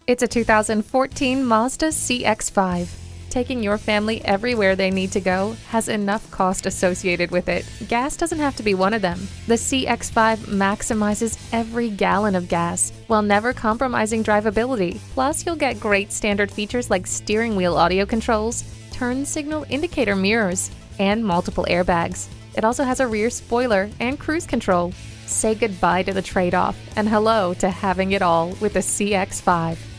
It's a 2014 Mazda CX-5. Taking your family everywhere they need to go has enough cost associated with it. Gas doesn't have to be one of them. The CX-5 maximizes every gallon of gas while never compromising drivability. Plus, you'll get great standard features like steering wheel audio controls, turn signal indicator mirrors, and multiple airbags. It also has a rear spoiler and cruise control. Say goodbye to the trade-off and hello to having it all with the CX-5.